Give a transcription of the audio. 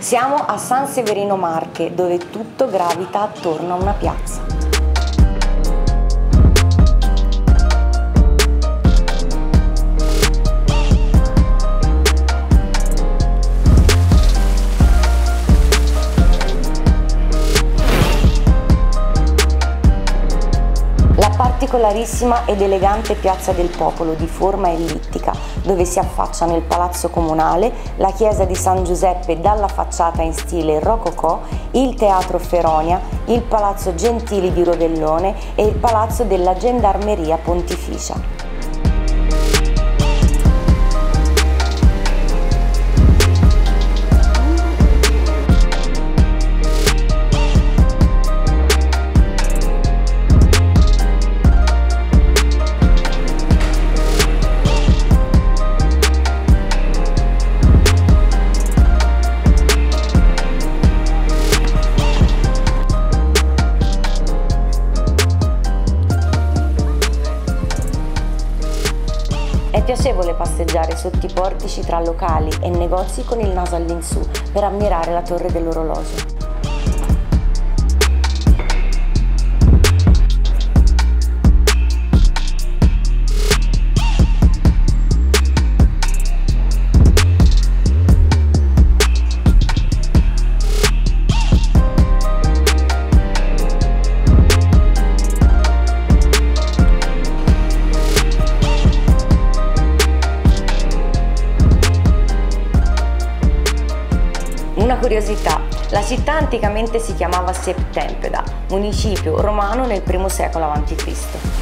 Siamo a San Severino Marche, dove tutto gravita attorno a una piazza. La particolarissima ed elegante Piazza del Popolo di forma ellittica, dove si affacciano il Palazzo Comunale, la Chiesa di San Giuseppe dalla facciata in stile rococò, il Teatro Feronia, il Palazzo Gentili di Rovellone e il Palazzo della Gendarmeria Pontificia. È piacevole passeggiare sotto i portici tra locali e negozi con il naso all'insù per ammirare la torre dell'orologio. Una curiosità, la città anticamente si chiamava Septempeda, municipio romano nel I secolo a.C.